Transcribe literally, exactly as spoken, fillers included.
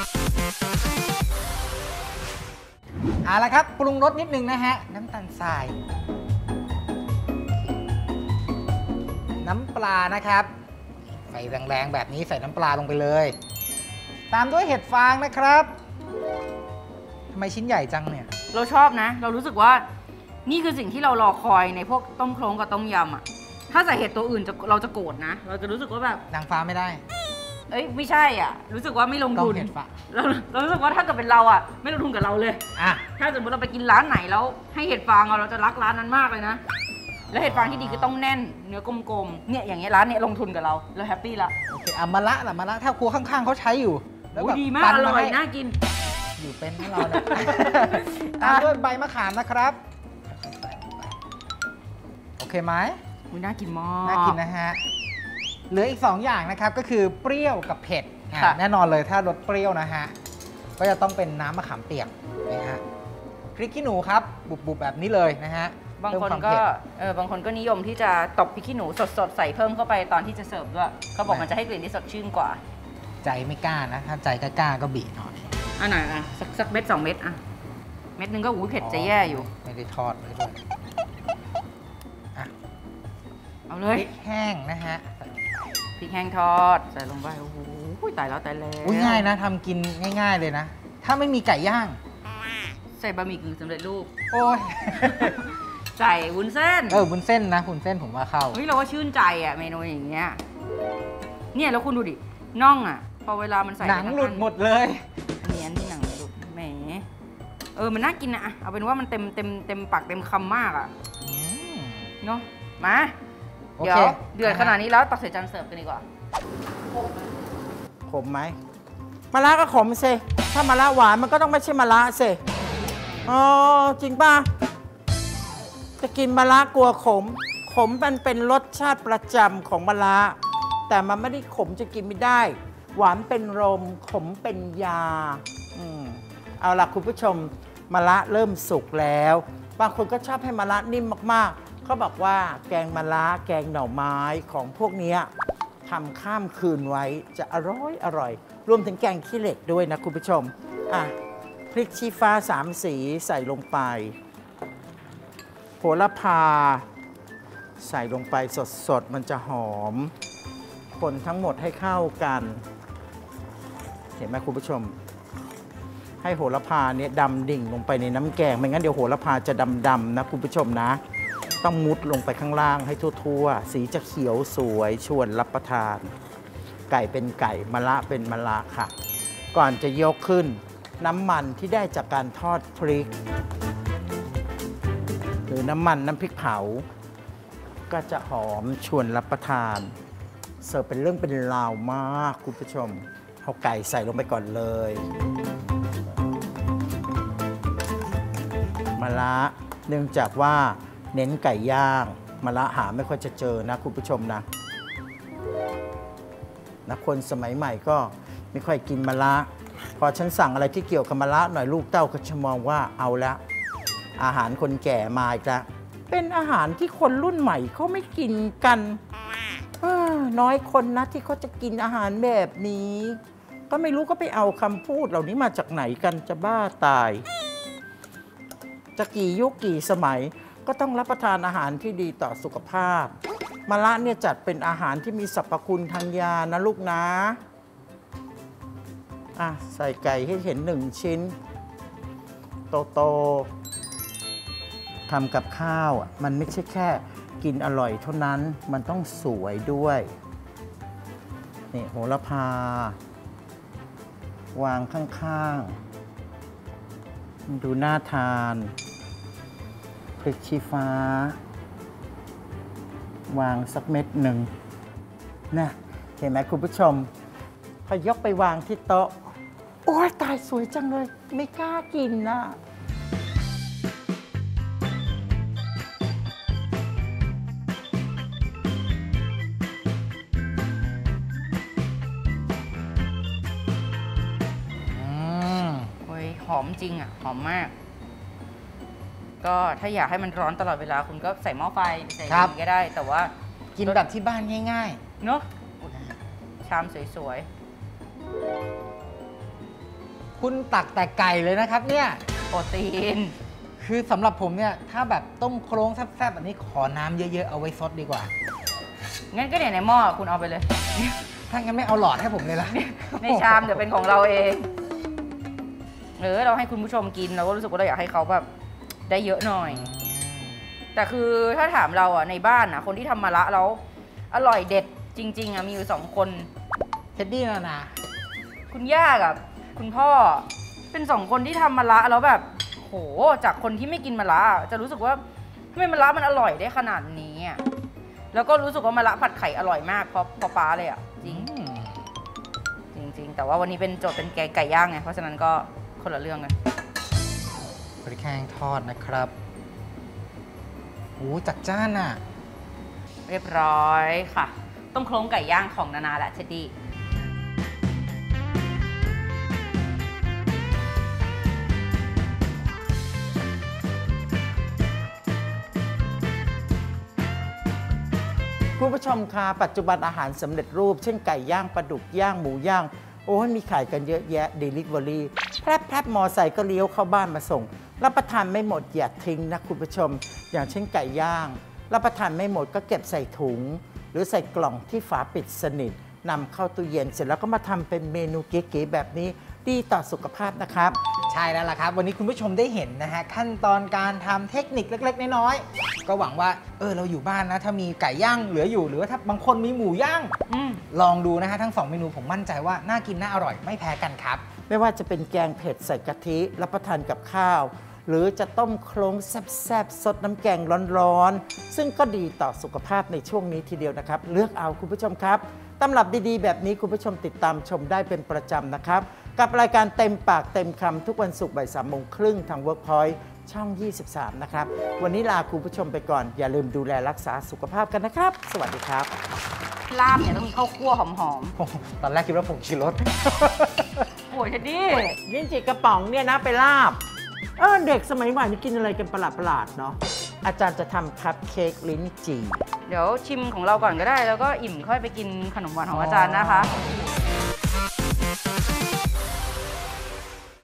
เอาละครับปรุงรสนิดนึงนะฮะน้ำตาลทรายน้ำปลานะครับไฟแรงๆแบบนี้ใส่น้ำปลาลงไปเลยตามด้วยเห็ดฟางนะครับทำไมชิ้นใหญ่จังเนี่ยเราชอบนะเรารู้สึกว่านี่คือสิ่งที่เรารอคอยในพวกต้มโครงกับต้มยำอ่ะถ้าใส่เห็ดตัวอื่นจะเราจะโกรธนะเราจะรู้สึกว่าแบบนางฟ้าไม่ได้เอ้ยไม่ใช่อ่ะรู้สึกว่าไม่ลงทุนเราเรารู้สึกว่าถ้าเกิดเป็นเราอ่ะไม่ลงทุนกับเราเลยอ่ะถ้าสมมติเราไปกินร้านไหนแล้วให้เห็ดฟางเราจะรักร้านนั้นมากเลยนะแล้วเห็ดฟางที่ดีก็ต้องแน่นเนื้อกลมๆเนี่ยอย่างเงี้ยร้านเนี้ยลงทุนกับเราเราแฮปปี้ละโอเคอ่ะมะละล่ะมะละถ้าครัวข้างๆเขาใช้อยู่แล้วแบบดีมากอร่อยน่ากินอยู่เป็นให้เราเนี่ยตามด้วยใบมะขามนะครับโอเคไหมน่ากินมากน่ากินนะฮะเหลืออีกสองอย่างนะครับก็คือเปรี้ยวกับเผ็ดแน่นอนเลยถ้ารสเปรี้ยวนะฮะก็จะต้องเป็นน้ำมะขามเปียกนะฮะพริกขี้หนูครับบุบๆแบบนี้เลยนะฮะบางคนก็เออบางคนก็นิยมที่จะตบพริกขี้หนูสดๆใส่เพิ่มเข้าไปตอนที่จะเสิร์ฟด้วยเขาบอกมันจะให้กลิ่นที่สดชื่นกว่าใจไม่กล้านะถ้าใจกล้าก็บีหน่อยอันไหนอ่ะสักสักเม็ดสองเม็ดอ่ะเม็ดนึงก็หูเผ็ดจะแย่อยู่ไม่ได้ทอดไว้ด้วยอ่ะเอาเลยพริกแห้งนะฮะพริกแห้งทอดใส่ลงไปโอ้โหตายแล้วตายแล้วง่ายนะทำกินง่ายๆเลยนะถ้าไม่มีไก่ย่างใส่บะหมี่กึ่งสำเร็จรูปโอ้ยใส่วุ้นเส้นเออวุ้นเส้นนะวุ้นเส้นผมว่าเข้าเฮ้ยเราว่าชื่นใจอ่ะเมนูอย่างเงี้ยเนี่ยแล้วคุณดูดิน่องอ่ะพอเวลามันใส่หนังหลุดหมดเลยอันนี้อันที่หนังหลุดแหมเออมันน่ากินนะเอาเป็นว่ามันเต็มเต็มเต็มปากเต็มคำมากอ่ะเนาะมาเดี๋ยวเดือดขนาดนี้แล้วตักใส่จานเสิร์ฟกันดีกว่าขมไหมมะระก็ขมสิถ้ามะระหวานมันก็ต้องไม่ใช่มะระสิอ๋อจริงป่ะจะกินมะระกลัวขมขมมันเป็นรสชาติประจำของมะระแต่มันไม่ได้ขมจะกินไม่ได้หวานเป็นลมขมเป็นยาอืมเอาล่ะคุณผู้ชมมะระเริ่มสุกแล้วบางคนก็ชอบให้มะระนิ่มมากๆเขาบอกว่าแกงมะระแกงหน่อไม้ของพวกนี้ทำข้ามคืนไว้จะอร่อยอร่อยรวมถึงแกงขี้เหล็กด้วยนะคุณผู้ชมอ่ะพริกชี้ฟ้าสามสีใส่ลงไปโหระพาใส่ลงไปสดๆมันจะหอมคนทั้งหมดให้เข้ากันเห็นไหมคุณผู้ชมให้โหระพาเนี่ยดำดิ่งลงไปในน้ำแกงไม่งั้นเดี๋ยวโหระพาจะดำๆนะคุณผู้ชมนะต้องมุดลงไปข้างล่างให้ทั่วๆสีจะเขียวสวยชวนรับประทานไก่เป็นไก่มะระเป็นมะระค่ะก่อนจะยกขึ้นน้ำมันที่ได้จากการทอดพริกหรือน้ำมันน้ำพริกเผาก็จะหอมชวนรับประทานเสิร์ฟเป็นเรื่องเป็นราวมากคุณผู้ชมเอาไก่ใส่ลงไปก่อนเลยมะระเนื่องจากว่าเน้นไก่ย่างมะระหาไม่ค่อยจะเจอนะคุณผู้ชมนะนะคนสมัยใหม่ก็ไม่ค่อยกินมะระพอฉันสั่งอะไรที่เกี่ยวกับมะระหน่อยลูกเต้าก็จะมองว่าเอาละอาหารคนแก่มาอีกแล้วเป็นอาหารที่คนรุ่นใหม่เขาไม่กินกันน้อยคนนะที่เขาจะกินอาหารแบบนี้ก็ไม่รู้ก็ไปเอาคำพูดเหล่านี้มาจากไหนกันจะบ้าตายจะกี่ยุคกี่สมัยก็ต้องรับประทานอาหารที่ดีต่อสุขภาพมะระเนี่ยจัดเป็นอาหารที่มีสรรพคุณทางยานะลูกนะอ่ะใส่ไก่ให้เห็นหนึ่งชิ้นโตๆทำกับข้าวอ่ะมันไม่ใช่แค่กินอร่อยเท่านั้นมันต้องสวยด้วยนี่โหระพาวางข้างๆดูน่าทานพริกชี้ฟ้าวางสักเม็ดหนึ่งนะเห็นไหมคุณผู้ชมพอยกไปวางที่โต๊ะโอ้ยตายสวยจังเลยไม่กล้ากินนะหอมจริงอ่ะหอมมากก็ถ้าอยากให้มันร้อนตลอดเวลาคุณก็ใส่หม้อไฟใส่อะไรก็ได้แต่ว่ากินแบบที่บ้านง่ายๆเนาะชามสวยๆคุณตักแต่ไก่เลยนะครับเนี่ยโปรตีนคือสำหรับผมเนี่ยถ้าแบบต้มโครงแซ่บๆแบบนี้ขอน้ำเยอะๆเอาไว้ซดดีกว่างั้นก็เนี่ยในหม้อคุณเอาไปเลยถ้างั้นไม่เอาหลอดให้ผมเลยล่ะในชามเดี๋ยวเป็นของเราเองเออเราให้คุณผู้ชมกินเราก็รู้สึกว่าเราอยากให้เขาแบบได้เยอะหน่อย แต่คือถ้าถามเราอ่ะในบ้านอ่ะคนที่ทำมะระแล้วอร่อยเด็ดจริงๆอ่ะมีอยู่สองคนเท็ดดี้นะนะคุณย่ากับคุณพ่อเป็นสองคนที่ทำมะระแล้วแบบโหจากคนที่ไม่กินมะระจะรู้สึกว่าทำไมมะระมันอร่อยได้ขนาดนี้อ่ะแล้วก็รู้สึกว่ามะระผัดไข่อร่อยมากเพราะเพราะป้าเลยอ่ะจริงจริงๆแต่ว่าวันนี้เป็นโจทย์เป็นแกงไก่ย่างไงเพราะฉะนั้นก็คนละเรื่องกันพริกแห้งทอดนะครับโอ้จัดจ้านอ่ะเรียบร้อยค่ะต้มโครงไก่ย่างของนานาและเท็ดดี้คุณผู้ชมคะปัจจุบันอาหารสำเร็จรูปเช่นไก่ย่างปลาดุกย่างหมูย่างโอ้ยมีขายกันเยอะแยะ Delivery แพรบแพรบมอไซค์ก็เลี้ยวเข้าบ้านมาส่งรับประทานไม่หมดอย่าทิ้งนะคุณผู้ชมอย่างเช่นไก่ย่างรับประทานไม่หมดก็เก็บใส่ถุงหรือใส่กล่องที่ฝาปิดสนิทนำเข้าตู้เย็นเสร็จแล้วก็มาทำเป็นเมนูเก๋ๆแบบนี้ดีต่อสุขภาพนะครับใช่แล้วล่ะครับวันนี้คุณผู้ชมได้เห็นนะฮะขั้นตอนการทำเทคนิคเล็กๆน้อยๆก็หวังว่าเออเราอยู่บ้านนะถ้ามีไก่ย่างเหลืออยู่หรือว่าถ้าบางคนมีหมูย่างลองดูนะฮะทั้งสองเมนูผมมั่นใจว่าน่ากินน่าอร่อยไม่แพ้กันครับไม่ว่าจะเป็นแกงเผ็ดใส่กะทิรับประทานกับข้าวหรือจะต้มโครงแซ่บๆสดน้ำแกงร้อนๆซึ่งก็ดีต่อสุขภาพในช่วงนี้ทีเดียวนะครับเลือกเอาคุณผู้ชมครับตำรับดีๆแบบนี้คุณผู้ชมติดตามชมได้เป็นประจำนะครับกับรายการเต็มปากเต็มคำทุกวันศุกร์บ่ายสามโมงครึ่งทาง Workpoint ช่อง ยี่สิบสาม นะครับวันนี้ลาคุณผู้ชมไปก่อนอย่าลืมดูแลรักษาสุขภาพกันนะครับสวัสดีครับลาบเนี่ยต้องมีข้าวคั่วหอมๆตอนแรกคิดว่าผงชูรสโอ้ยเท็ดดี้ลิ้นจี่กระป๋องเนี่ยนะไปลาบเออเด็กสมัยใหม่นี่กินอะไรกันประหลาดๆเนาะอาจารย์จะทำคัพเค้กลิ้นจี่เดี๋ยวชิมของเราก่อนก็ได้แล้วก็อิ่มค่อยไปกินขนมหวานของอาจารย์นะคะ